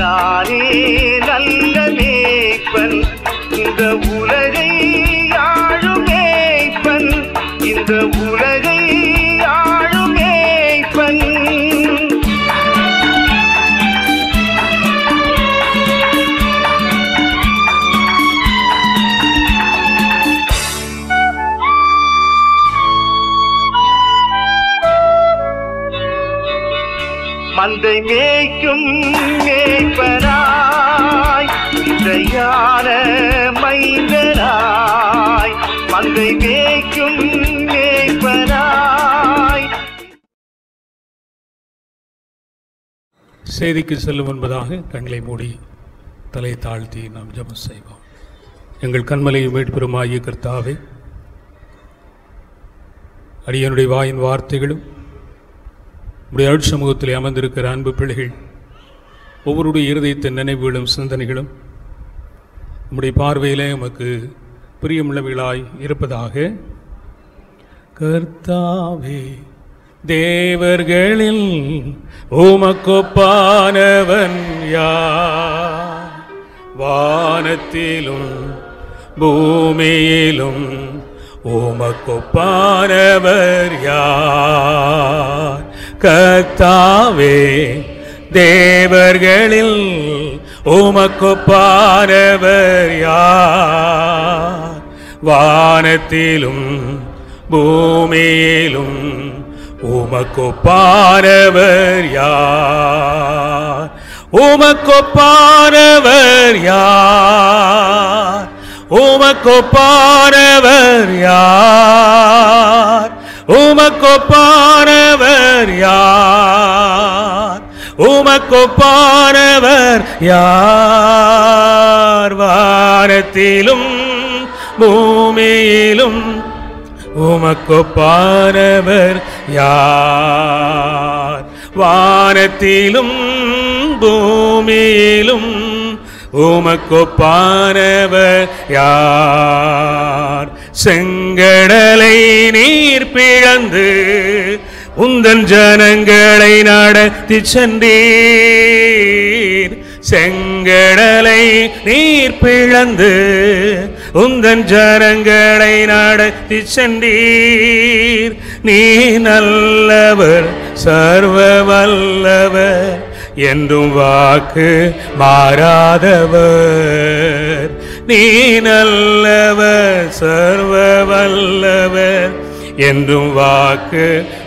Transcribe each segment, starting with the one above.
நானே நல்ல மேய்ப்பன், இந்த உலகை ஆளும் மேய்ப்பன், இந்த உலகை ஆளும் மேய்ப்பன். மந்தை மேய்க்கும் மேய்ப்பனாய், இசையான மைந்தனாய், மந்தை மேய்க்கும் மேய்ப்பனாய். செய்திக்கு செல்லும் என்பதாக கண்களை மூடி தலை தாழ்த்தி நாம் ஜெபம் செய்வோம். எங்கள் கண்மலையை மீட்பெருமாகிய கர்த்தாவே, அடியனுடைய வாயின் வார்த்தைகளும் உடைய அருட்சமூகத்தில் அமர்ந்திருக்கிற அன்பு பிள்ளைகள் ஒவ்வொருடைய இருதயத்தின் நினைவுகளும் சிந்தனைகளும் நம்முடைய பார்வையிலே உமக்கு பிரியமுள்ளவைகளாய் இருப்பதாக. கர்த்தாவே, தேவர்களில் உமக்கொப்பானவன் யார்? வானத்திலும் பூமியிலும் உமக்கொப்பானவர் யார்? கர்த்தாவே, தேவர்களில் உமக்கொப்பானவர் யார்? வானத்திலும் பூமியிலும் உமக்கொப்பானவர் யார்? உமக்கொப்பானவர் யார்? உமக்கொப்பானவர் யார்? உமக்கொப்பானவர் யார்? உமக்கொப்பானவர் யார்? வானத்திலும் பூமியிலும் உமக்கொப்பானவர் யார்? வானத்திலும் பூமியிலும் உமக்கொப்பானவர் யார்? செங்கடலை நீர் பிளந்து உந்தன் ஜனங்களை நடத்தி சென்றீர். செங்கடலை நீர் பிளந்து உந்தன் ஜனங்களை நடத்தி சென்றீர். நீ நல்லவர், சர்வ வல்லவர், என்றும் வாக்கு மாறாதவர். நீ நல்லவர், சர்வ வல்லவர், என்றும் வாக்கு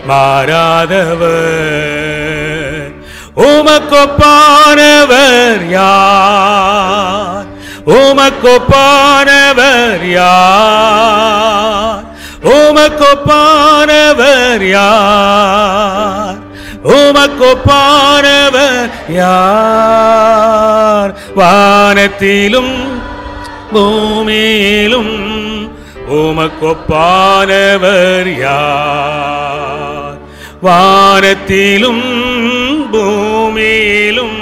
மாறாதவர். உமக்கொப்பானவர் யார்? உமக்கொப்பானவர் யார்? உமக்கொப்பானவர் யார்? உமக்கொப்பானவர் யார்? வானத்திலும் பூமியிலும் உமக்கொப்பானவர் யார்? வானத்திலும் பூமியிலும்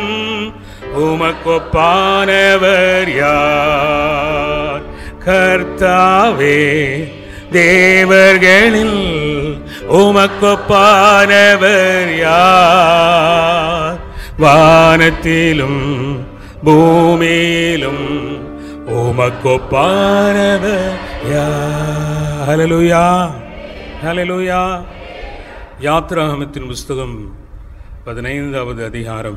உமக்கொப்பானவர் யார்? கர்த்தாவே, தேவர்களில் உமக்கொப்பானவர் யார்? வானத்திலும் பூமியிலும் உமக்கொப்பானவர் யார்? ஹல்லேலூயா, ஹல்லேலூயா. யாத்ராகமத்தின் புஸ்தகம் 15வது அதிகாரம்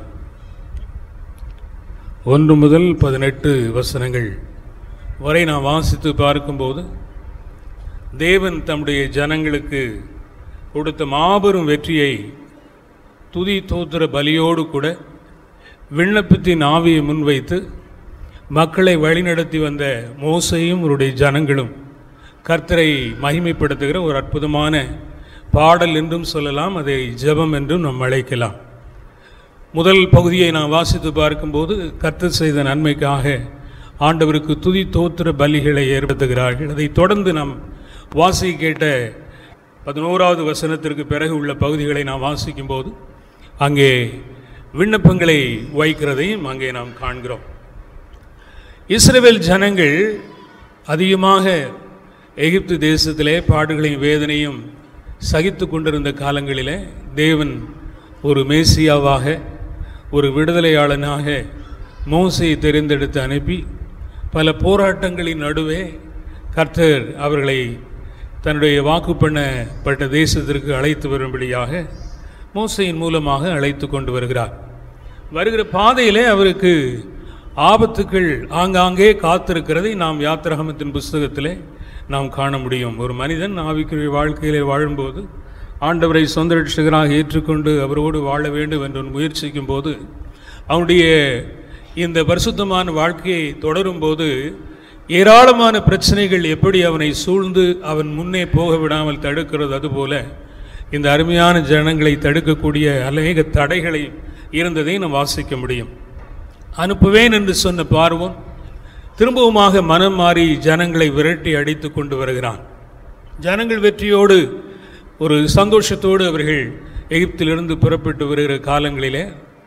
1 முதல் 18 வசனங்கள் வரை நாம் வாசித்து பார்க்கும்போது, தேவன் தம்முடைய ஜனங்களுக்கு கொடுத்த மாபெரும் வெற்றியை துதி தோத்திர பலியோடு கூட விண்ணப்பத்தின் ஆவியை முன்வைத்து மக்களை வழிநடத்தி வந்த மோசேயும் அவருடைய ஜனங்களும் கர்த்தரை மகிமைப்படுத்துகிற ஒரு அற்புதமான பாடல் என்றும் சொல்லலாம், அதை ஜெபம் என்றும் நாம் அழைக்கலாம். முதல் பகுதியை நாம் வாசித்து பார்க்கும்போது, கர்த்தர் செய்த நன்மைக்காக ஆண்டவருக்கு துதி தோத்திர பலிகளை ஏற்படுத்துகிறார்கள். அதை தொடர்ந்து நாம் வாசிக்க கேட்ட 11வது வசனத்திற்கு பிறகு உள்ள பகுதிகளை நாம் வாசிக்கும்போது அங்கே விண்ணப்பங்களை வைக்கிறதையும் அங்கே நாம் காண்கிறோம். இஸ்ரவேல் ஜனங்கள் அதிகமாக எகிப்து தேசத்திலே பாடுகளையும் வேதனையும் சகித்து கொண்டிருந்த காலங்களிலே தேவன் ஒரு மேசியாவாக, ஒரு விடுதலையாளனாக மோசேயை தெரிந்தெடுத்து அனுப்பி பல போராட்டங்களின் நடுவே கர்த்தர் அவர்களை தன்னுடைய வாக்கு பண்ணப்பட்ட தேசத்திற்கு அழைத்து வரும்படியாக மோசேயின் மூலமாக அழைத்து கொண்டு வருகிறார். வருகிற பாதையிலே அவருக்கு ஆபத்துக்கள் ஆங்காங்கே காத்திருக்கிறதை நாம் யாத்திராகமத்தின் புஸ்தகத்திலே நாம் காண முடியும். ஒரு மனிதன் ஆவிக்குரிய வாழ்க்கையிலே வாழும்போது ஆண்டவரை சொந்த ரட்சகராக ஏற்றுக்கொண்டு அவரோடு வாழ வேண்டும் என்று முயற்சிக்கும் போது அவனுடைய இந்த பரிசுத்தமான வாழ்க்கையை தொடரும்போது ஏராளமான பிரச்சனைகள் எப்படி அவனை சூழ்ந்து அவன் முன்னே போக விடாமல் தடுக்கிறது, அதுபோல இந்த அருமையான ஜனங்களை தடுக்கக்கூடிய அநேக தடைகளை இருந்ததை நாம் வாசிக்க முடியும். அனுப்புவேன் என்று சொன்ன பார்வோன் திரும்பவுமாக மனம் மாறி ஜனங்களை விரட்டி அடித்து கொண்டு வருகிறான். ஜனங்கள் வெற்றியோடு ஒரு சந்தோஷத்தோடு அவர்கள் எகிப்திலிருந்து புறப்பட்டு வருகிற காலங்களிலே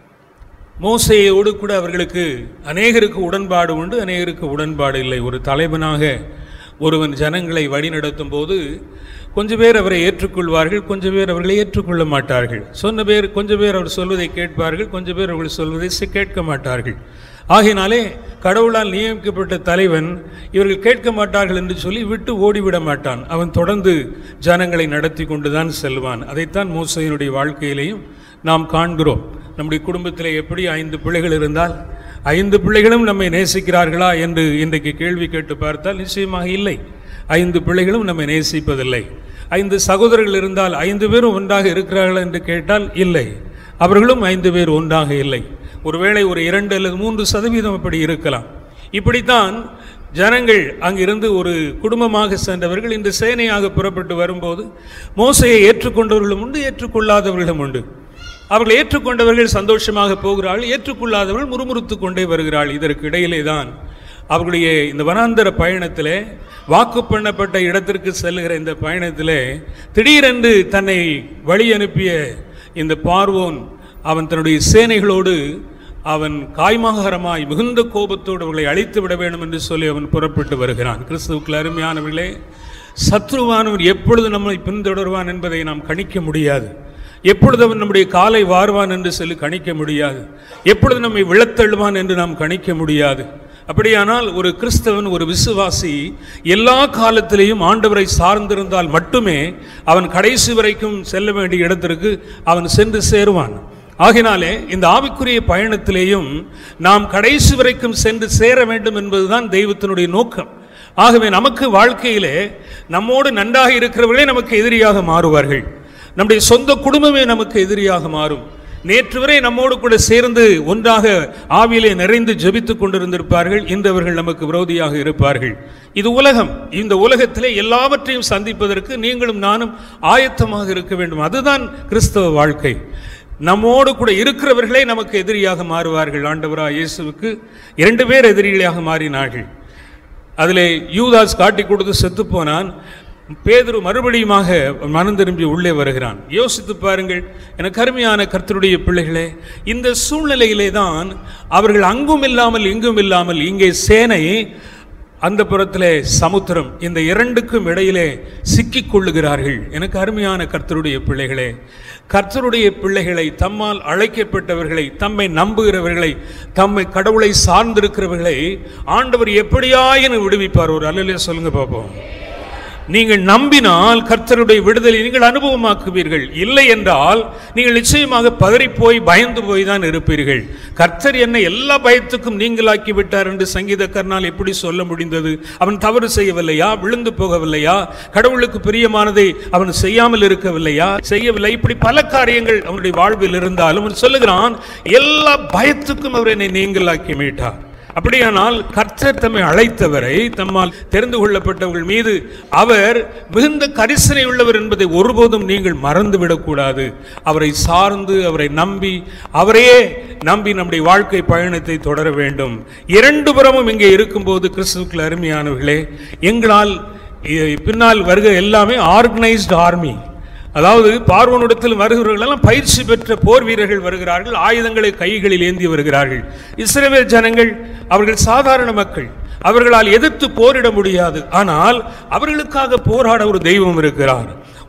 மோசேயோடு கூட அவர்களுக்கு அநேகருக்கு உடன்பாடு உண்டு, அநேகருக்கு உடன்பாடு இல்லை. ஒரு தலைவனாக ஒருவன் ஜனங்களை வழிநடத்தும் போது கொஞ்சம் பேர் அவரை ஏற்றுக்கொள்வார்கள், கொஞ்சம் பேர் அவர்களை ஏற்றுக்கொள்ள மாட்டார்கள். கொஞ்சம் பேர் அவர் சொல்வதை கேட்பார்கள், கொஞ்சம் பேர் அவர்கள் சொல்வதை கேட்க மாட்டார்கள். ஆகையினாலே கடவுளால் நியமிக்கப்பட்ட தலைவன் இவர்கள் கேட்க மாட்டார்கள் என்று சொல்லி விட்டு ஓடிவிட மாட்டான். அவன் தொடர்ந்து ஜனங்களை நடத்தி கொண்டுதான் செல்வான். அதைத்தான் மோசேயினுடைய வாழ்க்கையிலையும் நாம் காண்கிறோம். நம்முடைய குடும்பத்தில் எப்படி 5 பிள்ளைகள் இருந்தால் 5 பிள்ளைகளும் நம்மை நேசிக்கிறார்களா என்று இன்றைக்கு கேள்வி கேட்டு பார்த்தால் நிச்சயமாக இல்லை. 5 பிள்ளைகளும் நம்மை நேசிப்பதில்லை. 5 சகோதரர்கள் இருந்தால் 5 பேரும் ஒன்றாக இருக்கிறார்களா என்று கேட்டால் இல்லை, அவர்களும் 5 பேர் ஒன்றாக இல்லை. ஒருவேளை ஒரு 2 அல்லது 3% அப்படி இருக்கலாம். இப்படித்தான் ஜனங்கள் அங்கிருந்து ஒரு குடும்பமாக சென்றவர்கள் இந்த சேனையாக புறப்பட்டு வரும்போது மோசேயை ஏற்றுக்கொண்டவர்களும் உண்டு, ஏற்றுக்கொள்ளாதவர்களும் உண்டு. அவர்கள் ஏற்றுக்கொண்டவர்கள் சந்தோஷமாக போகிறார்கள், ஏற்றுக்கொள்ளாதவர்கள் முறுமுறுத்து கொண்டே வருகிறார்கள். இதற்கு இடையிலே தான் அவர்களுடைய இந்த வனாந்தர பயணத்திலே, வாக்கு பண்ணப்பட்ட இடத்திற்கு செல்லுகிற இந்த பயணத்திலே திடீரென்று தன்னை வழி அனுப்பிய இந்த பார்வோன் அவன் தன்னுடைய சேனைகளோடு அவன் காய்மாகரமாய் மிகுந்த கோபத்தோடு அவர்களை அழித்து விட வேண்டும் என்று சொல்லி அவன் புறப்பட்டு வருகிறான். கிறிஸ்துவுக்கு அருமையானவர்களே, சத்ருவானவன் எப்பொழுது நம்மை பின்தொடர்வான் என்பதை நாம் கணிக்க முடியாது. எப்பொழுது அவன் நம்முடைய காலை வார்வான் என்று சொல்லி கணிக்க முடியாது. எப்பொழுது நம்மை விழத்தள்ளுவான் என்று நாம் கணிக்க முடியாது. அப்படியானால் ஒரு கிறிஸ்தவன், ஒரு விசுவாசி எல்லா காலத்திலேயும் ஆண்டவரை சார்ந்திருந்தால் மட்டுமே அவன் கடைசி வரைக்கும் செல்ல வேண்டிய இடத்திற்கு அவன் சென்று சேருவான். ஆகினாலே இந்த ஆவிக்குரிய பயணத்திலேயும் நாம் கடைசி வரைக்கும் சென்று சேர வேண்டும் என்பதுதான் தெய்வத்தினுடைய நோக்கம். ஆகவே நமக்கு வாழ்க்கையிலே நம்மோடு நன்றாக இருக்கிறவர்களே நமக்கு எதிரியாக மாறுவார்கள். நம்முடைய சொந்த குடும்பமே நமக்கு எதிரியாக மாறும். நேற்று வரை நம்மோடு கூட சேர்ந்து ஒன்றாக ஆவியிலே நிறைந்து ஜெபித்துக் கொண்டிருந்திருப்பார்கள், இன்றவர்கள் நமக்கு விரோதியாக இருப்பார்கள். இது உலகம். இந்த உலகத்திலே எல்லாவற்றையும் சந்திப்பதற்கு நீங்களும் நானும் ஆயத்தமாக இருக்க வேண்டும். அதுதான் கிறிஸ்தவ வாழ்க்கை. நம்மோடு கூட இருக்கிறவர்களே நமக்கு எதிரியாக மாறுவார்கள். ஆண்டவராய் இயேசுவுக்கு 2 பேர் எதிரிகளாக மாறினார்கள். அதிலே யூதாஸ் காட்டி கொடுத்து செத்து போனான். பேதுரு மறுபடியுமாக மனம் திரும்பி உள்ளே வருகிறான். யோசித்து பாருங்கள் எனக்கு அருமையான கர்த்தருடைய பிள்ளைகளே, இந்த சூழ்நிலையிலே தான் அவர்கள் அங்கும் இல்லாமல் இங்கும் இல்லாமல், இங்கே சேனை, அந்த புறத்திலே சமுத்திரம், இந்த 2க்கும் இடையிலே சிக்கிக் கொள்ளுகிறார்கள். எனக்கு அருமையான கர்த்தருடைய பிள்ளைகளே, கர்த்தருடைய பிள்ளைகளை, தம்மால் அழைக்கப்பட்டவர்களை, தம்மை நம்புகிறவர்களை, தம்மை கடவுளை சார்ந்திருக்கிறவர்களை ஆண்டவர் எப்படியாயினும் விடுவிப்பார். ஒரு அல்லேலூயா சொல்லுங்க பார்ப்போம். நீங்கள் நம்பினால் கர்த்தருடைய விடுதலை நீங்கள் அனுபவமாக்குவீர்கள். இல்லை என்றால் நீங்கள் நிச்சயமாக பதறிப்போய் பயந்து போய் தான் இருப்பீர்கள். கர்த்தர் என்னை எல்லா பயத்துக்கும் நீங்களாக்கி விட்டார் என்று சங்கீதக்காரனால் எப்படி சொல்ல முடிந்தது? அவன் தவறு செய்யவில்லையா? விழுந்து போகவில்லையா? கடவுளுக்கு பிரியமானதை அவன் செய்யாமல் இருக்கவில்லையா? செய்யவில்லை. இப்படி பல காரியங்கள் அவனுடைய வாழ்வில் இருந்தாலும் அவன் சொல்லுகிறான், எல்லா பயத்துக்கும் அவர் என்னை நீங்களாக்கி மீட்டார். அப்படியானால் கர்த்தர் தம்மை அழைத்தவரை, தம்மால் தெரிந்து கொள்ளப்பட்டவர்கள் மீது அவர் மிகுந்த கரிசனை உள்ளவர் என்பதை ஒருபோதும் நீங்கள் மறந்துவிடக்கூடாது. அவரை சார்ந்து, அவரை நம்பி, அவரையே நம்பி நம்முடைய வாழ்க்கை பயணத்தை தொடர வேண்டும். 2 புறமும் இங்கே இருக்கும்போது கிறிஸ்துவுக்குள் அருமையானவர்களே, எங்களால் பின்னால் வருகிற எல்லாமே ஆர்கனைஸ்டு ஆர்மி. அதாவது பார்வோனிடத்தில் வருகிறவர்கள் எல்லாம் பயிற்சி பெற்ற போர் வீரர்கள் வருகிறார்கள், ஆயுதங்களை கைகளில் ஏந்தி வருகிறார்கள். இஸ்ரவேல் ஜனங்கள் அவர்கள் சாதாரண மக்கள், அவர்களால் எதிர்த்து போரிட முடியாது. ஆனால் அவர்களுக்காக போராட ஒரு தெய்வம் இருக்கிறார்.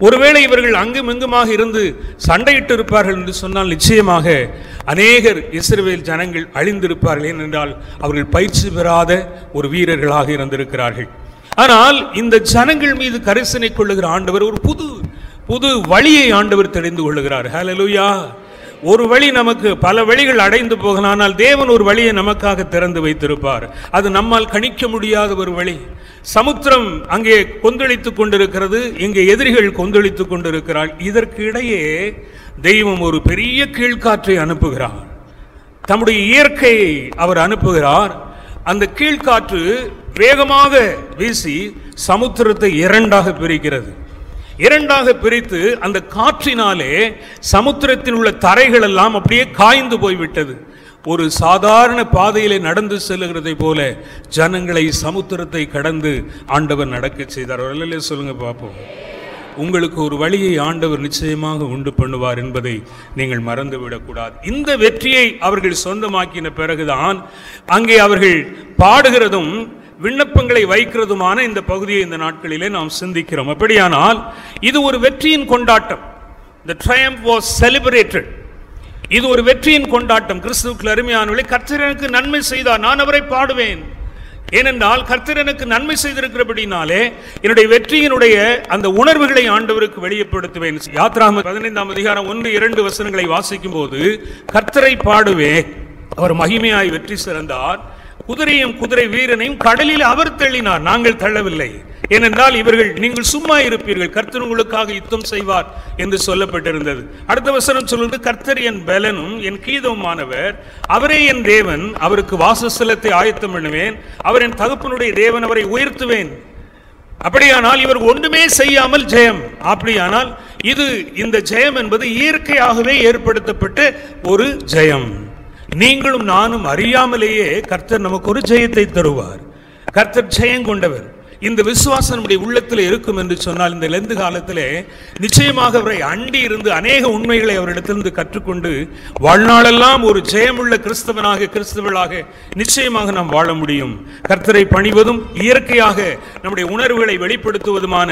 ஒருவேளை இவர்கள் அங்கும் இங்குமாக இருந்து சண்டையிட்டு இருப்பார்கள் என்று சொன்னால் நிச்சயமாக அநேகர் இஸ்ரவேல் ஜனங்கள் அழிந்திருப்பார்கள். ஏனென்றால் அவர்கள் பயிற்சி பெறாத ஒரு வீரர்களாக இருந்திருக்கிறார்கள். ஆனால் இந்த ஜனங்கள் மீது கரிசனை கொள்ளுகிற ஆண்டவர் ஒரு புது வழியை ஆண்டவர் தெரிந்து கொள்ளுகிறார். ஹல்லேலூயா. ஒரு வழி, நமக்கு பல வழிகள் அடைந்து போகலாம், ஆனால் தேவன் ஒரு வழியை நமக்காக திறந்து வைத்திருப்பார். அது நம்மால் கணிக்க முடியாத ஒரு வழி. சமுத்திரம் அங்கே கொந்தளித்துக் கொண்டிருக்கிறது, இங்கே எதிரிகள் கொந்தளித்துக் கொண்டிருக்கிறார். இதற்கு இடையே தெய்வம் ஒரு பெரிய கீழ்காற்றை அனுப்புகிறார். தம்முடைய இயற்கையை அவர் அனுப்புகிறார். அந்த கீழ்காற்று வேகமாக வீசி சமுத்திரத்தை இரண்டாக பிரிக்கிறது. இரண்டாக பிரித்து அந்த காற்றினாலே சமுத்திரத்தில் உள்ள தரைகள் எல்லாம் அப்படியே காய்ந்து போய்விட்டது. ஒரு சாதாரண பாதையிலே நடந்து செல்லுகிறதை போல ஜனங்களை சமுத்திரத்தை கடந்து ஆண்டவர் நடக்க செய்தார். அல்லேலூயா சொல்லுங்க பார்ப்போம். உங்களுக்கு ஒரு வழியை ஆண்டவர் நிச்சயமாக உண்டு பண்ணுவார் என்பதை நீங்கள் மறந்துவிடக்கூடாது. இந்த வெற்றியை அவர்கள் சொந்தமாக்கின பிறகுதான் அங்கே அவர்கள் பாடுகிறதும் விண்ணப்பங்களை வைக்கிறதுமான இந்த பகுதியை இந்த நாட்களிலே நாம் சிந்திக்கிறோம். அப்படியானால் இது ஒரு வெற்றியின் கொண்டாட்டம். The triumph was celebrated. இது ஒரு வெற்றியின் கொண்டாட்டம். கிறிஸ்துவுக்குள் அருமையானவர்களே, கர்த்தர் எனக்கு நன்மை செய்தார், நான் அவரை பாடுவேன். ஏனென்றால் கர்த்தர் எனக்கு நன்மை செய்திருக்கிறபடினாலே என்னுடைய வெற்றியினுடைய அந்த உணர்வுகளை ஆண்டவருக்கு வெளிப்படுத்துவேன். யாத்ராகமம் 15ஆம் அதிகாரம் 1-2 வசனங்களை வாசிக்கும் போது, கர்த்தரை பாடுவேன், அவர் மகிமையாய் வெற்றி சிறந்தார், குதிரையும் குதிரை வீரனையும் கடலில் அவர் தள்ளினார், நாங்கள் தள்ளவில்லை. ஏனென்றால் இவர்கள், நீங்கள் சும்மா இருப்பீர்கள், கர்த்தர் உங்களுக்காக யுத்தம் செய்வார் என்று சொல்லப்பட்டிருந்தது. அடுத்த வசனம் சொல்லுது, கர்த்தர் என் பலனும் என் கீதமுமானவர், அவரே என் தேவன், அவருக்கு வாசஸ்தலத்தை ஆயத்தம் பண்ணுவேன், அவர் என் தகப்பனுடைய தேவன், அவரை உயர்த்துவேன். அப்படியானால் இவர் ஒன்றுமே செய்யாமல் ஜெயம். அப்படியானால் இந்த ஜெயம் என்பது இயற்கையாகவே ஏற்படுத்தப்பட்ட ஒரு ஜெயம். நீங்களும் நானும் அறியாமலேயே கர்த்தர் நமக்கு ஒரு ஜெயத்தை தருவார். கர்த்தர் ஜெயம் கொண்டவர். இந்த விசுவாசம் நம்முடைய உள்ளத்தில் இருக்கும் என்று சொன்னால், இந்த லெந்து காலத்திலே நிச்சயமாக அவரை அண்டி இருந்து அநேக உண்மைகளை அவரிடத்திலிருந்து கற்றுக்கொண்டு வாழ்நாளெல்லாம் ஒரு ஜெயமுள்ள கிறிஸ்தவளாக நிச்சயமாக நாம் வாழ முடியும். கர்த்தரை பணிவதும் இயற்கையாக நம்முடைய உணர்வுகளை வெளிப்படுத்துவதுமான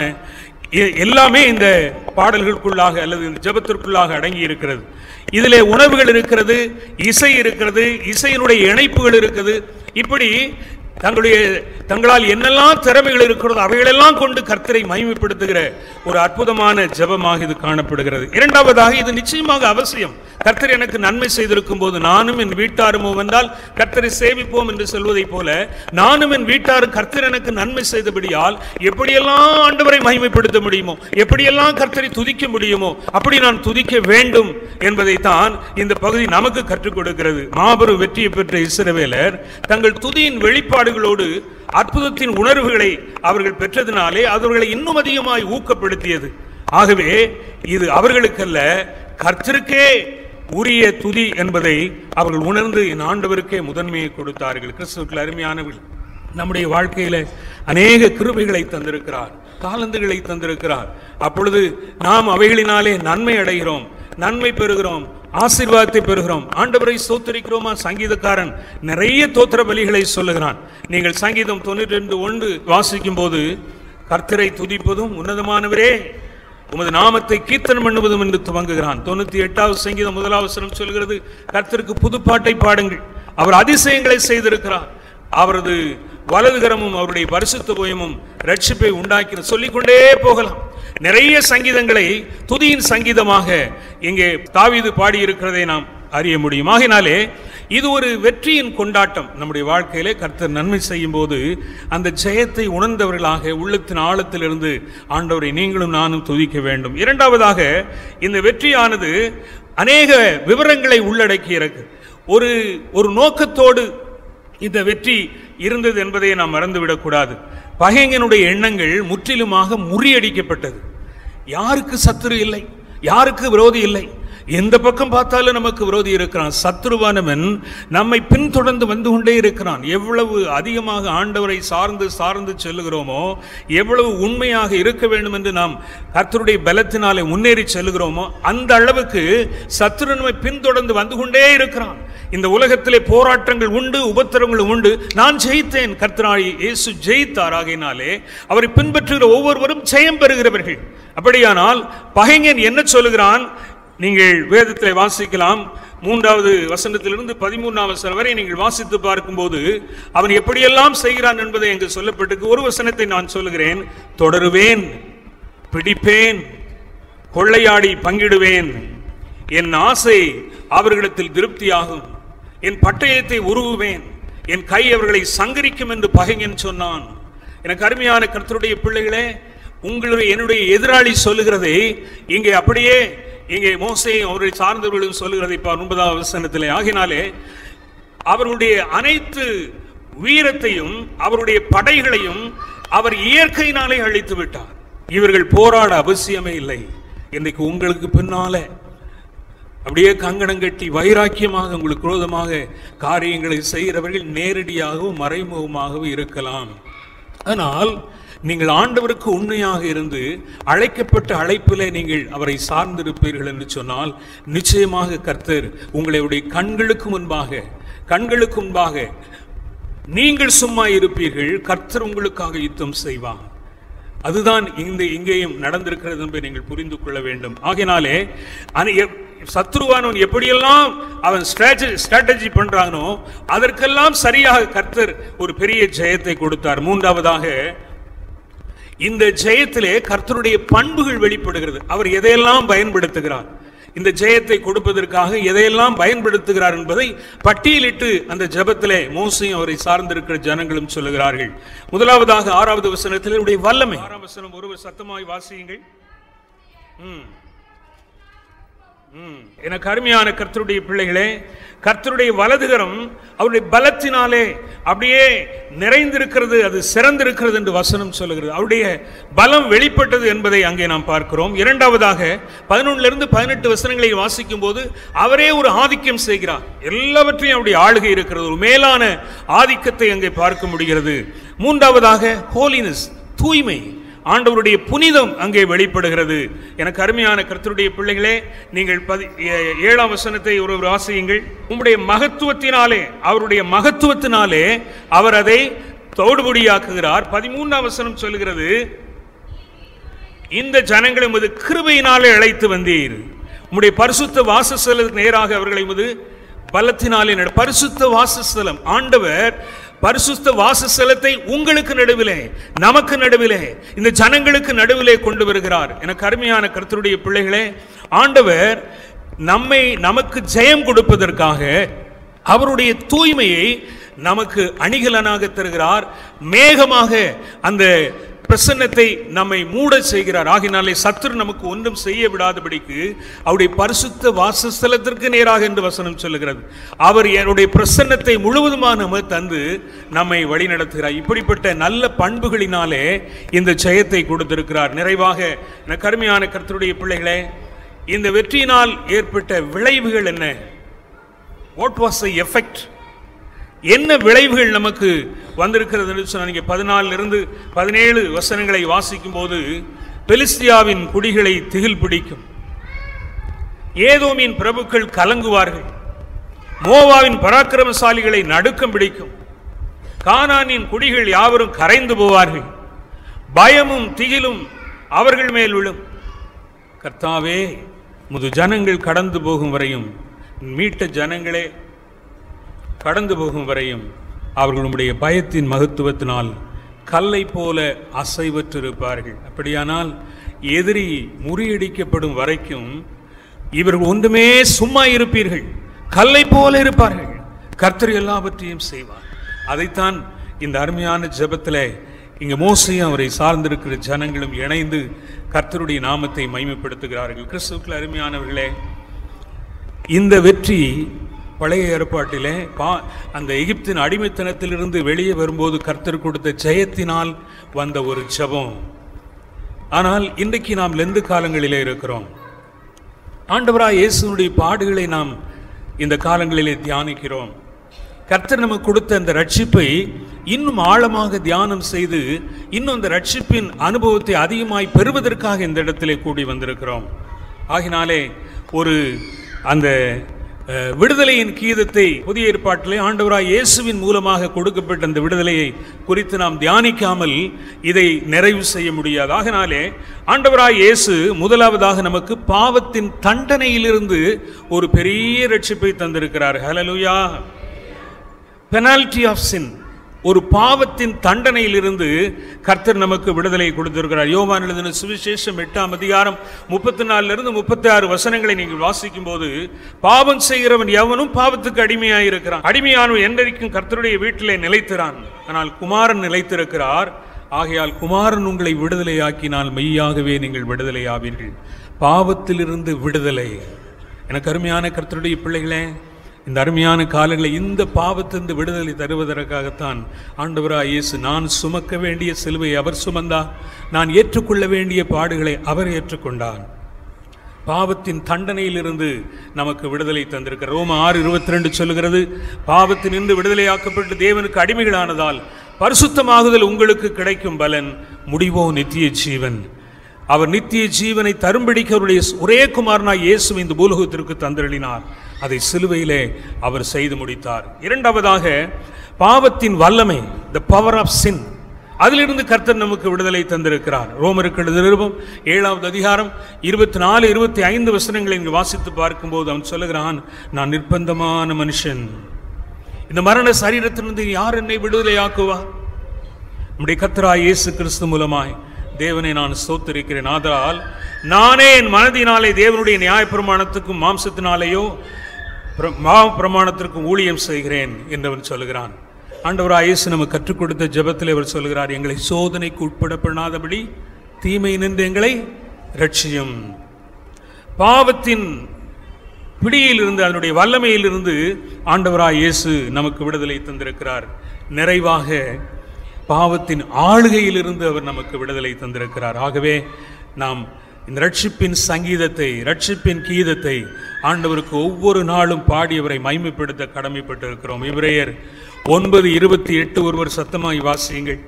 எல்லாமே இந்த பாடல்களுக்குள்ளாக அல்லது இந்த ஜெபத்திற்குள்ளாக அடங்கி இருக்கிறது. இதிலே உணர்வுகள் இருக்கிறது, இசை இருக்கிறது, இசையினுடைய இணைப்புகள் இருக்கிறது. இப்படி தங்களால் என்னெல்லாம் திறமைகள் இருக்கிறதோ அவைகளெல்லாம் கொண்டு கர்த்தரை மகிமைப்படுத்துகிற ஒரு அற்புதமான ஜெபமாக இது காணப்படுகிறது. இரண்டாவதாக, இது நிச்சயமாக அவசியம். கர்த்தர் எனக்கு நன்மை செய்திருக்கும் போது நானும் என் வீட்டாருமோ வந்தால் கர்த்தரை சேவிப்போம் என்று சொல்வதை போல, நானும் என் வீட்டாரும் கர்த்தர் எனக்கு நன்மை செய்தபடியால் எப்படியெல்லாம் ஆண்டவரை மகிமைப்படுத்த முடியுமோ, எப்படியெல்லாம் கர்த்தரை துதிக்க முடியுமோ அப்படி நான் துதிக்க வேண்டும் என்பதைத்தான் இந்த பகுதி நமக்கு கற்றுக் கொடுக்கிறது. மாபெரும் வெற்றியை பெற்ற இஸ்ரவேலர் தங்கள் துதியின் வெளிப்பாடுகளோடு அற்புதத்தின் உணர்வுகளை அவர்கள் பெற்றதினாலே அவர்களை இன்னும் அதிகமாய் ஊக்கப்படுத்தியது. ஆகவே இது அவர்களுக்கல்ல, கர்த்தருக்கே உரிய துதி என்பதை அவர்கள் உணர்ந்து என் ஆண்டவருக்கே முதன்மையை கொடுத்தார்கள். கிறிஸ்துவுக்குள் அருமையானவர்கள், நம்முடைய வாழ்க்கையில அநேக கிருபைகளை தந்திருக்கிறார், தாளந்துகளை தந்திருக்கிறார். அப்பொழுது நாம் அவைகளினாலே நன்மை அடைகிறோம், நன்மை பெறுகிறோம், ஆசீர்வாதத்தை பெறுகிறோம். ஆண்டவரை ஸ்தோத்திரிக்கிறோமா? சங்கீதக்காரன் நிறைய தோத்திர பலிகளை சொல்லுகிறான். நீங்கள் சங்கீதம் 92:1 வாசிக்கும் போது, கர்த்தரை துதிப்பதும் உன்னதமானவரே உமது நாமத்தை கீர்த்தனம் பண்ணுவதும் என்று துவங்குகிறான். 98வது சங்கீதம் 1வது வசனம் சொல்கிறது, கர்த்தருக்கு புதுப்பாட்டை பாடுங்கள், அவர் அதிசயங்களை செய்திருக்கிறார், அவரது வலதுகரமும் அவருடைய பரிசுத்த புயமும் ரட்சிப்பை உண்டாக்கி சொல்லிக்கொண்டே போகலாம். நிறைய சங்கீதங்களை துதியின் சங்கீதமாக இங்கே தாவீது பாடியிருக்கிறதை நாம் அறிய முடியும். ஆகினாலே இது ஒரு வெற்றியின் கொண்டாட்டம். நம்முடைய வாழ்க்கையிலே கர்த்தர் நன்மை செய்யும் போது அந்த ஜெயத்தை உணர்ந்தவர்களாக உள்ளத்தின் ஆழத்திலிருந்து ஆண்டவரை நீங்களும் நானும் துதிக்க வேண்டும். இரண்டாவதாக, இந்த வெற்றியானது அநேக விவரங்களை உள்ளடக்கியிருக்கு. ஒரு நோக்கத்தோடு இந்த வெற்றி இருந்தது என்பதை நாம் மறந்துவிடக்கூடாது. பகைஞனுடைய எண்ணங்கள் முற்றிலுமாக முறியடிக்கப்பட்டது. யாருக்கு சத்துரு இல்லை, யாருக்கு விரோதி இல்லை, எந்த பக்கம் பார்த்தாலும் நமக்கு விரோதி இருக்கிறான். சத்துருவானவன் நம்மை பின்தொடர்ந்து வந்து கொண்டே இருக்கிறான். எவ்வளவு அதிகமாக ஆண்டவரை சார்ந்து செல்லுகிறோமோ, எவ்வளவு உண்மையாக இருக்க வேண்டும் என்று நாம் கர்த்தருடைய பலத்தினாலே முன்னேறி செல்லுகிறோமோ, அந்த அளவுக்கு சத்துரு நம்மை பின்தொடர்ந்து வந்து கொண்டே இருக்கிறான். இந்த உலகத்திலே போராட்டங்கள் உண்டு, உபத்திரங்கள் உண்டு. நான் ஜெயித்தேன், கர்த்தராகிய இயேசு ஜெயித்தார். ஆகையினாலே அவரை பின்பற்றுகிற ஒவ்வொருவரும் ஜெயம் பெறுகிறவர்கள். அப்படியானால் பகைஞன் என்ன சொல்லுகிறான்? நீங்கள் வேதத்திலே வாசிக்கலாம். 3வது வசனத்திலிருந்து 13ஆம் வசனம் வரை நீங்கள் வாசித்து பார்க்கும்போது அவன் எப்படியெல்லாம் செய்கிறான் என்பதை அங்கு சொல்லப்பட்டிருக்கு. ஒரு வசனத்தை நான் சொல்லுகிறேன். தொடருவேன், பிடிப்பேன், கொள்ளையாடி பங்கிடுவேன், என் ஆசை அவர்களிடத்தில் திருப்தியாகும், என் பட்டயத்தை உருவுவேன், என் கை அவர்களை சங்கரிக்கும் என்று பகைஞன் சொன்னான். எனக்கு அருமையான கர்த்தருடைய பிள்ளைகளே, உங்களுடைய என்னுடைய எதிராளி சொல்லுகிறதை இங்கே அப்படியே இங்கே மோசேயும் அவரை சார்ந்தவர்களும் சொல்லுகிறதை 9வது வசனத்திலே. ஆகினாலே அவர்களுடைய அனைத்து வீரத்தையும் அவருடைய படைகளையும் அவர் இயற்கையினாலே அழித்து விட்டார். இவர்கள் போராட அவசியமே இல்லை. இன்றைக்கு உங்களுக்கு பின்னாலே அப்படியே கங்கணம் கட்டி வைராக்கியமாக உங்களுக்கு விரோதமாக காரியங்களை செய்கிறவர்கள் நேரடியாகவும் மறைமுகமாகவும் இருக்கலாம். ஆனால் நீங்கள் ஆண்டவருக்கு உண்மையாக இருந்து அழைக்கப்பட்ட அழைப்பிலே நீங்கள் அவரை சார்ந்திருப்பீர்கள் என்று சொன்னால் நிச்சயமாக கர்த்தர் உங்களுடைய கண்களுக்கு முன்பாக நீங்கள் சும்மா இருப்பீர்கள். கர்த்தர் உங்களுக்காக யுத்தம் செய்வார். அதுதான் இங்கேயும் நடந்திருக்கிறது என்பதை நீங்கள் புரிந்து கொள்ள வேண்டும். ஆகினாலே சத்ருவானவன் எப்படியெல்லாம் அவன் ஸ்ட்ராட்டஜி பண்றானோ அதற்கெல்லாம் சரியாக கர்த்தர் ஒரு பெரிய ஜெயத்தை கொடுத்தார். 3வதாக இந்த ஜெயத்திலே கர்த்தருடைய பண்புகள் வெளிப்படுகிறது. அவர் எதையெல்லாம் பயன்படுத்துகிறார், இந்த ஜெயத்தை கொடுப்பதற்காக எதையெல்லாம் பயன்படுத்துகிறார் என்பதை பட்டியலிட்டு அந்த ஜெபத்திலே மோசேயும் அவரை சார்ந்திருக்கிற ஜனங்களும் சொல்லுகிறார்கள். முதலாவதாக 6வது வசனத்தில் உடைய வல்லமை. 6ஆம் வசனம் ஒருவர் சத்தமாய் வாசியுங்கள். எனக்கு அருமையான கர்த்தருடைய பிள்ளைகளே, கர்த்தருடைய வலதுகரம் அவருடைய பலத்தினாலே அப்படியே நிறைந்திருக்கிறது, அது சிறந்திருக்கிறது என்று வசனம் சொல்லுகிறது. அவருடைய பலம் வெளிப்பட்டது என்பதை அங்கே நாம் பார்க்கிறோம். 2வதாக 11லிருந்து 18 வசனங்களை வாசிக்கும் போது அவரே ஒரு ஆதிக்கம் செய்கிறார். எல்லாவற்றையும் அவருடைய ஆளுகை இருக்கிறது. ஒரு மேலான ஆதிக்கத்தை அங்கே பார்க்க முடிகிறது. 3வதாக ஹோலினஸ், தூய்மை, ஆண்டவருடைய புனிதம் அங்கே வெளிப்படுகிறது. எனக்கு அருமையான கர்த்தருடைய பிள்ளைகளே, நீங்கள் 7ஆம் வசனத்தை ஒரு வாசியுங்கள். உம்முடைய மகத்துவத்தினாலே, அவருடைய மகத்துவத்தினாலே அவர் அதை தோடுபடியாக்குகிறார். 13ஆம் வசனம் சொல்லுகிறது, இந்த ஜனங்களை உமது கிருபையினாலே அழைத்து வந்தீர், உம்முடைய பரிசுத்த வாசஸ்தலத்துக்கு நேராக அவர்களை உமது பலத்தினாலே பரிசுத்த வாசஸ்தலம், ஆண்டவர் பரிசுத்த வாசஸ்தலத்தை உங்களுக்கு நடுவிலே, நமக்கு நடுவிலே, இந்த ஜனங்களுக்கு நடுவிலே கொண்டு வருகிறார். எனக்கு அருமையான கர்த்தருடைய பிள்ளைகளே, ஆண்டவர் நமக்கு ஜெயம் கொடுப்பதற்காக அவருடைய தூய்மையை நமக்கு அணிகலனாக தருகிறார். மேகமாக அந்த பிரசன்னத்தை நம்மை மூட செய்கிறார். ஆகினாலே சத்துரு நமக்கு ஒன்றும் செய்ய விடாதபடிக்கு அவருடைய பரிசுத்த வாசஸ்தலத்திற்கு நேராக என்று வசனம் சொல்லுகிறது. அவர் என்னுடைய பிரசன்னத்தை முழுவதுமாக நம்ம தந்து நம்மை வழி நடத்துகிறார். இப்படிப்பட்ட நல்ல பண்புகளினாலே இந்த ஜெயத்தை கொடுத்திருக்கிறார். நிறைவாக எனக்கு அருமையான கர்த்தருடைய பிள்ளைகளே, இந்த வெற்றியினால் ஏற்பட்ட விளைவுகள் என்ன? What was the effect? என்ன விளைவுகள் நமக்கு வந்திருக்கிறது என்று சொன்னால், நீங்க 14லிருந்து 17 வசனங்களை வாசிக்கும் போது பெலிஸ்தியாவின் குடிகளை திகில் பிடிக்கும், ஏதோமின் பிரபுக்கள் கலங்குவார்கள், மோவாவின் பராக்கிரமசாலிகளை நடுக்கம் பிடிக்கும், கானானின் குடிகள் யாவரும் கரைந்து போவார்கள், பயமும் திகிலும் அவர்கள் மேல் விழும். கர்த்தாவே, முது ஜனங்கள் கடந்து போகும் வரையும், மீட்ட ஜனங்களே கடந்து போகும் வரையும் அவர்களுடைய பயத்தின் மகத்துவத்தினால் கல்லை போல அசைவற்றிருப்பார்கள். அப்படியானால் எதிரி முறியடிக்கப்படும் வரைக்கும் இவர்கள் ஒன்றுமே சும்மா இருப்பீர்கள், கல்லை போல இருப்பார்கள். கர்த்தர் எல்லாவற்றையும் செய்வார். அதைத்தான் இந்த அருமையான ஜெபத்தில் இங்க மோசேயும் அவரை சார்ந்திருக்கிற ஜனங்களும் இணைந்து கர்த்தருடைய நாமத்தை மகிமைப்படுத்துகிறார்கள். கிறிஸ்துவுக்குள் அருமையானவர்களே, இந்த வெற்றி பழைய ஏற்பாட்டிலே அந்த எகிப்தின் அடிமைத்தனத்திலிருந்து வெளியே வரும்போது கர்த்தர் கொடுத்த ஜெயத்தினால் வந்த ஒரு ஜெபம். ஆனால் இன்றைக்கு நாம் லெந்து காலங்களிலே இருக்கிறோம். ஆண்டவராய் இயேசுவினுடைய பாடுகளை நாம் இந்த காலங்களிலே தியானிக்கிறோம். கர்த்தர் நமக்கு கொடுத்த அந்த ரட்சிப்பை இன்னும் ஆழமாக தியானம் செய்து இன்னும் அந்த ரட்சிப்பின் அனுபவத்தை அதிகமாய் பெறுவதற்காக இந்த இடத்திலே கூடி வந்திருக்கிறோம். ஆகினாலே ஒரு அந்த விடுதலையின் கீதத்தை புதிய ஏற்பாட்டிலே ஆண்டவராய் இயேசுவின் மூலமாக கொடுக்கப்பட்ட அந்த விடுதலையை குறித்து நாம் தியானிக்காமல் இதை நிறைவு செய்ய முடியாது. ஆகினாலே ஆண்டவராய் இயேசு முதலாவதாக நமக்கு பாவத்தின் தண்டனையிலிருந்து ஒரு பெரிய ரட்சிப்பை தந்திருக்கிறார். ஹல்லேலூயா. பெனால்டி ஆஃப் சின், ஒரு பாவத்தின் தண்டனையிலிருந்து கர்த்தர் நமக்கு விடுதலை கொடுத்திருக்கிறார். யோவான் எழுதின சுவிசேஷம் 8ஆம் அதிகாரம் 34 36 வசனங்களை நீங்கள் வாசிக்கும் போது, பாவம் செய்கிறவன் எவனும் பாவத்துக்கு அடிமையாயிருக்கிறான். அடிமையானவன் என்றைக்கும் கர்த்தருடைய வீட்டிலே நிலைத்திறான். ஆனால் குமாரன் நிலைத்திருக்கிறார். ஆகையால் குமாரன் உங்களை விடுதலையாக்கினால் மெய்யாகவே நீங்கள் விடுதலை ஆவீர்கள். பாவத்திலிருந்து விடுதலை. எனக்கு அருமையான கர்த்தருடைய பிள்ளைகளே, இந்த அருமையான காலங்களை இந்த பாவத்திலிருந்து விடுதலை தருவதற்காகத்தான் ஆண்டவராய் இயேசு நான் சுமக்க வேண்டிய சிலுவை அவர் சுமந்தார், நான் ஏற்றுக்கொள்ள வேண்டிய பாடுகளை அவர் ஏற்றுக்கொண்டார். பாவத்தின் தண்டனையிலிருந்து நமக்கு விடுதலை தந்திருக்கிறார். ரோம 6:22 சொல்லுகிறது, பாவத்தினின்று விடுதலையாக்கப்பட்டு தேவனுக்கு அடிமைகளானதால் பரிசுத்தமாகுதல் உங்களுக்கு கிடைக்கும் பலன் முடிவோ நித்திய ஜீவன். அவர் நித்திய ஜீவனை தரும்படிக்கு அவருடைய ஒரே குமாரனாய் இயேசு இந்த பூலோகத்திற்கு தந்தருளினார். அதை சிலுவையிலே அவர் செய்து முடித்தார். இரண்டாவதாக, பாவத்தின் வல்லமை, த பவர் ஆஃப் சின், அதிலிருந்து கர்த்தர் நமக்கு விடுதலை தந்திருக்கிறார். ரோமருக்கு எழுதின நிருபம் 7ஆவது அதிகாரம் 24, 25 வசனங்களை இங்கு வாசித்து பார்க்கும்போது அவன் சொல்லுகிறான், நான் நிர்பந்தமான மனுஷன், இந்த மரண சரீரத்திலிருந்து யார் என்னை விடுதலையாக்குவா? நம்முடைய கர்த்தராய் இயேசு கிறிஸ்து மூலமாய் தேவனை நான் ஸ்தோத்திரிக்கிறேன். ஆதலால் நானே என் மனதினாலே தேவனுடைய நியாயப்பிரமாணத்துக்கும் மாம்சத்தினாலேயோ பிரமாணத்திற்கும் ஊழியம் செய்கிறேன் என்றவன் சொல்லுகிறான். ஆண்டவராய் இயேசு நமக்கு கற்றுக் கொடுத்த ஜெபத்தில் அவர் சொல்லுகிறார், எங்களை சோதனைக்கு உட்பட பண்ணாதபடி தீமை நின்று எங்களை ரட்சியும். பாவத்தின் பிடியிலிருந்து, அதனுடைய வல்லமையிலிருந்து ஆண்டவராய் இயேசு நமக்கு விடுதலை தந்திருக்கிறார். நிறைவாக பாவத்தின் ஆளுகையிலிருந்து அவர் நமக்கு விடுதலை தந்திருக்கிறார். ஆகவே நாம் இந்த ரட்சிப்பின் சங்கீதத்தை, ரட்சிப்பின் கீதத்தை ஆண்டவருக்கு ஒவ்வொரு நாளும் பாடியவரை மைமைப்படுத்த கடமைப்பட்டிருக்கிறோம். எபிரேயர் 9:28 ஒருவர் சத்தமாய் வாசியுங்கள்.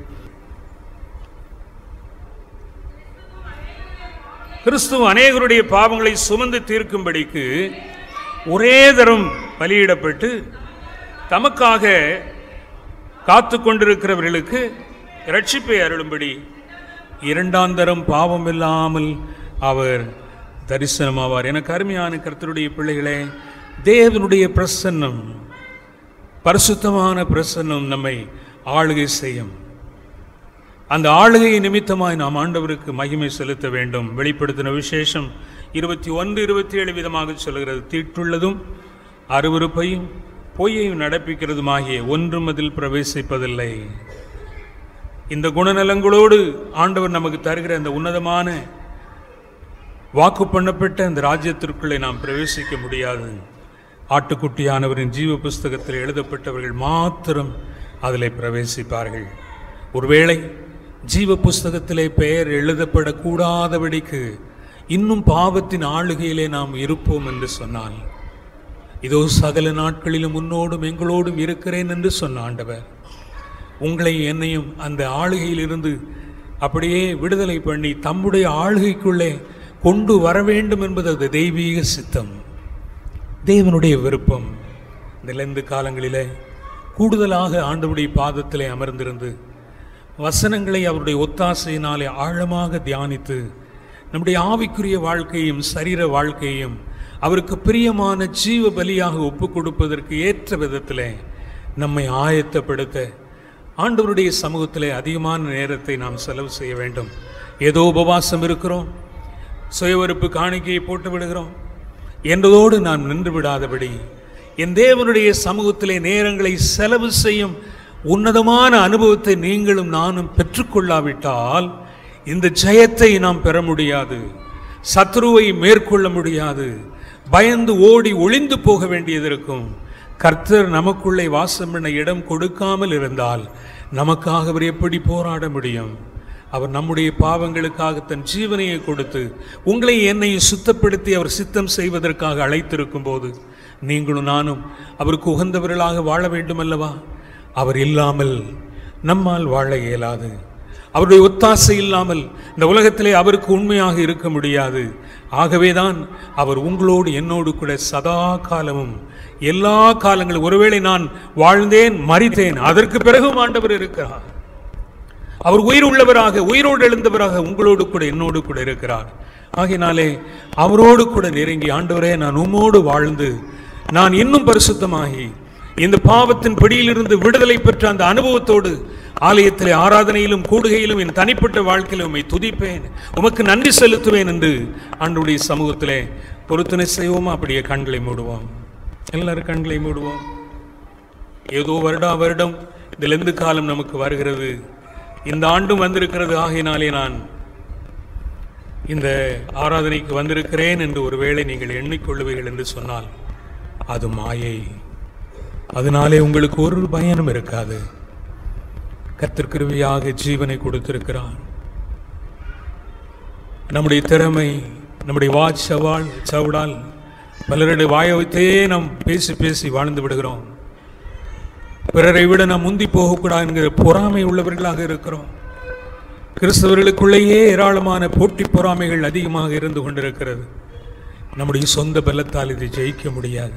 கிறிஸ்துவ அநேகருடைய பாவங்களை சுமந்து தீர்க்கும்படிக்கு ஒரே தரம் பலியிடப்பட்டு தமக்காக காத்து கொண்டிருக்கிறவர்களுக்கு இரட்சிப்பை அருளும்படி இரண்டாம் தரம் பாவம் இல்லாமல் அவர் தரிசனமாவார். எனக்கு அருமையான கர்த்தருடைய பிள்ளைகளே, தேவனுடைய பிரசன்னம், பரிசுத்தமான பிரசன்னம் நம்மை ஆளுகை செய்யும். அந்த ஆளுகை நிமித்தமாய் நாம் ஆண்டவருக்கு மகிமை செலுத்த வேண்டும். வெளிப்படுத்தின விசேஷம் 21:27 விதமாக சொல்கிறது, தீட்டுள்ளதும் அருவருப்பையும் பொய்யையும் நடப்பிக்கிறதுமாகிய ஒன்றும் அதில் பிரவேசிப்பதில்லை. இந்த குணநலங்களோடு ஆண்டவர் நமக்கு தருகிற அந்த உன்னதமான வாக்கு பண்ணப்பட்ட அந்த ராஜ்யத்திற்குள்ளே நாம் பிரவேசிக்க முடியாது. ஆட்டுக்குட்டியானவரின் ஜீவ புஸ்தகத்தில் எழுதப்பட்டவர்கள் மாத்திரம் அதில் பிரவேசிப்பார்கள். ஒருவேளை ஜீவ புஸ்தகத்திலே பெயர் எழுதப்படக்கூடாதபடிக்கு இன்னும் பாவத்தின் ஆளுகையிலே நாம் இருப்போம் என்று சொன்னால், இதோ சகல நாட்களிலும் உன்னோடும் எங்களோடும் இருக்கிறேன் என்று சொன்ன ஆண்டவர் உங்களை என்னையும் அந்த ஆளுகையிலிருந்து அப்படியே விடுதலை பண்ணி தம்முடைய ஆளுகைக்குள்ளே கொண்டு வர வேண்டும் என்பது அது தெய்வீக சித்தம், தேவனுடைய விருப்பம். இந்த லெந்து காலங்களிலே கூடுதலாக ஆண்டவருடைய பாதத்திலே அமர்ந்திருந்து வசனங்களை அவருடைய ஒத்தாசையினாலே ஆழமாக தியானித்து நம்முடைய ஆவிக்குரிய வாழ்க்கையும் சரீர வாழ்க்கையும் அவருக்கு பிரியமான ஜீவ பலியாக ஒப்பு கொடுப்பதற்கு ஏற்ற விதத்தில் நம்மை ஆயத்தப்படுத்த ஆண்டவருடைய சமூகத்தில் அதிகமான நேரத்தை நாம் செலவு செய்ய வேண்டும். ஏதோ உபவாசம் இருக்கிறோம், சுயவறுப்பு காணிக்கையை போட்டு விடுகிறோம் என்றதோடு நாம் நின்று விடாதபடி என் தேவனுடைய சமூகத்திலே நேரங்களை செலவு செய்யும் உன்னதமான அனுபவத்தை நீங்களும் நானும் பெற்றுக்கொள்ளாவிட்டால் இந்த ஜெயத்தை நாம் பெற முடியாது, சத்ருவை மேற்கொள்ள முடியாது, பயந்து ஓடி ஒளிந்து போக வேண்டியது இருக்கும். கர்த்தர் நமக்குள்ளே வாசம் பண்ண இடம் கொடுக்காமல் இருந்தால் நமக்காக அவர் எப்படி போராட முடியும்? அவர் நம்முடைய பாவங்களுக்காக தன் ஜீவனையை கொடுத்து உங்களை என்னையும் சுத்தப்படுத்தி அவர் சித்தம் செய்வதற்காக அழைத்திருக்கும் போது நீங்களும் நானும் அவருக்கு உகந்தவர்களாக வாழ வேண்டும் அல்லவா? அவர் இல்லாமல் நம்மால் வாழ இயலாது. அவருடைய ஒத்தாசை இல்லாமல் இந்த உலகத்திலே அவருக்கு உண்மையாக இருக்க முடியாது. ஆகவேதான் அவர் உங்களோடு என்னோடு கூட சதா காலமும் எல்லா காலங்களும், ஒருவேளை நான் வாழ்ந்தேன் மரித்தேன், அதற்கு பிறகும் ஆண்டவர் இருக்கிறார். அவர் உயிர் உள்ளவராக, உயிரோடு எழுந்தவராக உங்களோடு கூட என்னோடு கூட இருக்கிறார். ஆகையினாலே அவரோடு கூட நெருங்கி, ஆண்டவரே நான் உம்மோடு வாழ்ந்து நான் இன்னும் பரிசுத்தமாகி இந்த பாவத்தின் பிடியிலிருந்து விடுதலை பெற்ற அந்த அனுபவத்தோடு ஆலயத்திலே ஆராதனையிலும் கூடுகையிலும் என் தனிப்பட்ட வாழ்க்கையிலும் உம்மை துதிப்பேன், உமக்கு நன்றி செலுத்துவேன் என்று ஆண்டவருடைய சமூகத்திலே பொருத்தனை செய்வோமா? அப்படியே கண்களை மூடுவோம். எல்லாரும் கண்களை மூடுவோம். ஏதோ வருடம் இந்த லெந்து காலம் நமக்கு வருகிறது, இந்த ஆண்டும் வந்திருக்கிறது. ஆகையினாலே நான் இந்த ஆராதனைக்கு வந்திருக்கிறேன் என்று ஒருவேளை நீங்கள் எண்ணிக்கொள்ளுவீர்கள் என்று சொன்னால் அது மாயை. அதனாலே உங்களுக்கு ஒரு பயனும் இருக்காது. கர்த்தர் கிருபையாக ஜீவனை கொடுத்திருக்கிறார். நம்முடைய திறமை, நம்முடைய சவுடால் பலருடைய வாயை வைத்தே நாம் பேசி பேசி வாழ்ந்து விடுகிறோம். பிறரை விட நாம் முந்தி போகக்கூடாது என்கிற பொறாமை உள்ளவர்களாக இருக்கிறோம். கிறிஸ்தவர்களுக்குள்ளேயே ஏராளமான போட்டி பொறாமைகள் அதிகமாக இருந்து கொண்டிருக்கிறது. நம்முடைய சொந்த பலத்தால் இதை ஜெயிக்க முடியாது.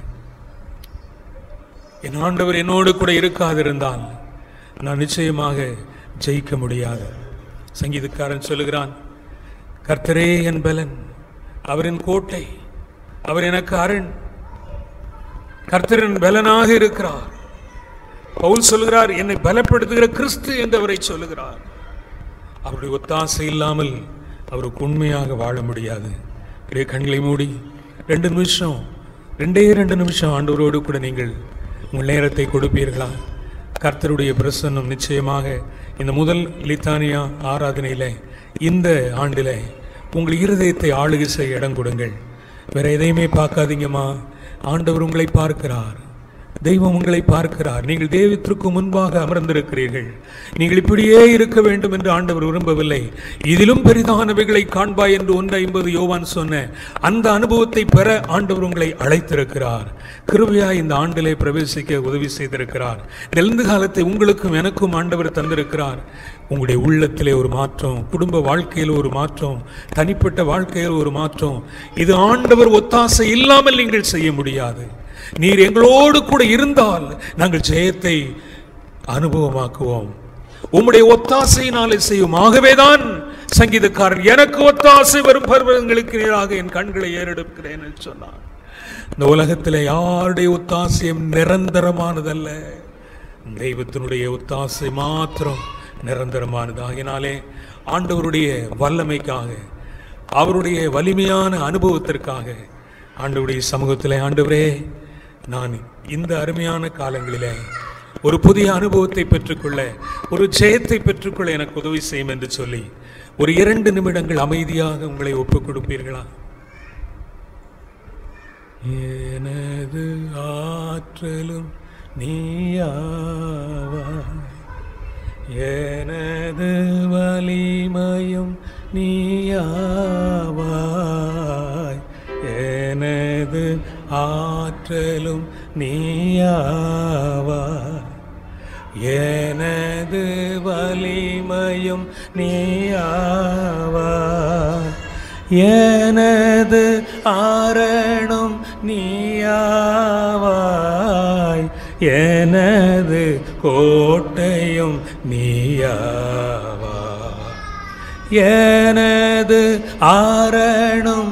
என் ஆண்டவர் என்னோடு கூட இருக்காதிருந்தால் நான் நிச்சயமாக ஜெயிக்க முடியாது. சங்கீதக்காரன் சொல்லுகிறான், கர்த்தரே என் பலன், அவரின் கோட்டை, அவர் எனக்கு அரண், கர்த்தரின் பலனாக இருக்கிறார். பவுல் சொல்லுகிறார், என்னை பலப்படுத்துகிற கிறிஸ்து என்று அவரை சொல்லுகிறார். அவருடைய ஒத்தாசை இல்லாமல் அவருக்கு உண்மையாக வாழ முடியாது. கண்களை மூடி 2 நிமிஷம் ஆண்டவரோடு கூட நீங்கள் உங்கள் நேரத்தை கொடுப்பீர்களா? கர்த்தருடைய பிரசன்னம் நிச்சயமாக இந்த முதல் லித்தானியா ஆராதனையில் இந்த ஆண்டில் உங்கள் இருதயத்தை ஆளுகை செய்ய இடம் கொடுங்கள். வேற எதையுமே பார்க்காதீங்கம்மா. ஆண்டவர் உங்களை பார்க்கிறார், தெய்வம் உங்களை பார்க்கிறார். நீங்கள் தெய்வத்திற்கு முன்பாக அமர்ந்திருக்கிறீர்கள். நீங்கள் இப்படியே இருக்க வேண்டும் என்று ஆண்டவர் விரும்பவில்லை. இதிலும் பெரிதானவைகளை காண்பாய் என்று 1:50 யோவான் சொன்ன அந்த அனுபவத்தை பெற ஆண்டவர் உங்களை அழைத்திருக்கிறார். கிருபையாய் இந்த ஆண்டிலே பிரவேசிக்க உதவி செய்திருக்கிறார். நெல்ந்து காலத்தை உங்களுக்கும் எனக்கும் ஆண்டவர் தந்திருக்கிறார். உங்களுடைய உள்ளத்திலே ஒரு மாற்றம், குடும்ப வாழ்க்கையில் ஒரு மாற்றம், தனிப்பட்ட வாழ்க்கையில் ஒரு மாற்றம். இது ஆண்டவர் ஒத்தாசை இல்லாமல் நீங்கள் செய்ய முடியாது. நீர் எங்களோடு கூட இருந்தால் நாங்கள் ஜெயத்தை அனுபவமாக்குவோம். உம்முடைய ஒத்தாசையினாலே செய்யும். ஆகவேதான் சங்கீதக்காரன், எனக்கு ஒத்தாசை வரும் பர்வதங்களுக்கு நேராக என் கண்களை ஏறெடுக்கிறேன் என்று சொன்னார். இந்த உலகத்தில் யாருடைய ஒத்தாசையும் நிரந்தரமானதல்ல, தெய்வத்தினுடைய ஒத்தாசை மாத்திரம் நிரந்தரமானது. ஆகினாலே ஆண்டவருடைய வல்லமைக்காக, அவருடைய வலிமையான அனுபவத்திற்காக ஆண்டவருடைய சமூகத்தில், ஆண்டவரே நான் இந்த அருமையான காலங்களில் ஒரு புதிய அனுபவத்தை பெற்றுக்கொள்ள, ஒரு ஜெயத்தை பெற்றுக்கொள்ள எனக்கு உதவி செய்யும் என்று சொல்லி ஒரு 2 நிமிடங்கள் அமைதியாக உங்களை ஒப்புக் கொடுப்பீர்களா? எனது ஆற்றலும் நீயாவாய், எனது வலிமையும் நீயாவாய், எனது ஆற்றலும் நீயாவாய், எனது வலிமையும் நீயாவாய், எனது ஆரணம் நீயாவாய், எனது கோட்டையும் நீயாவாய், எனது ஆரணம்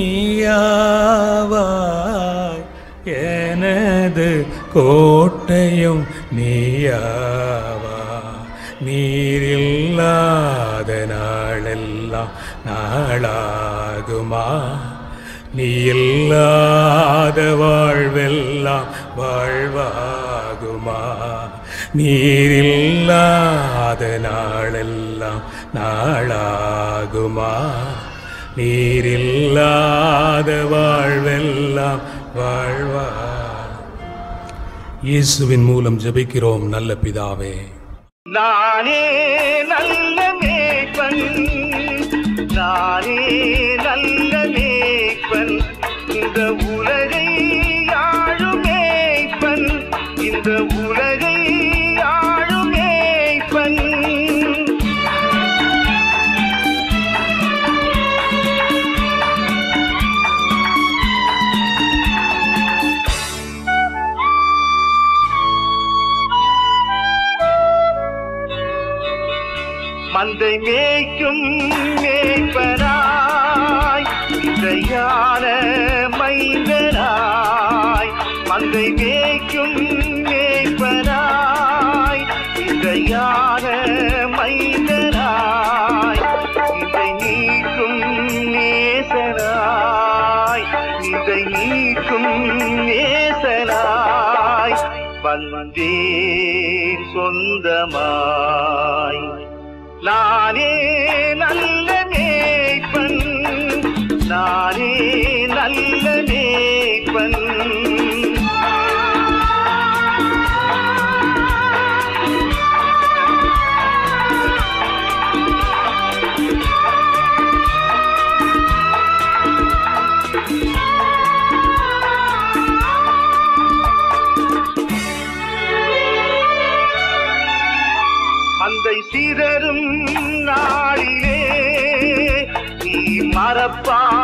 நீயாவாய், எனது கோட்டையும் நீயாவாய். நீரில்லாத நாளெல்லாம் நாளாகுமா, நீ இல்லாத வாழ்வெல்லாம் வாழ்வாகுமா, நீரில்லாத நாளெல்லாம் நாளாகுமா, நீரில்லாத வாழ்வெல்லாம் வாழ்வா. இயேசுவின் மூலம் ஜெபிக்கிறோம் நல்ல பிதாவே. நானே நல்ல மேய்ப்பன், நானே நல்ல மேய்ப்பன், இந்த உலகை ஆளும் மேய்ப்பன், இந்த உலகை ஆளும் மேய்ப்பன். மந்தை மேய்க்கும் மேய்ப்பனாய் இசையான மைந்தனாய் மந்தை மேய்க்கும் மேய்ப்பனாய் இசையான மைந்தனாய் இதை நீக்கும் நேசனாய் இதை நீக்கும் நேசனாய் வந்தேன் சொந்தமாய் நானே நல்ல மேய்ப்பன் நானே நல்ல மேய்ப்பன் மந்தை சிதறும் நாளிலே நீ மறப்பா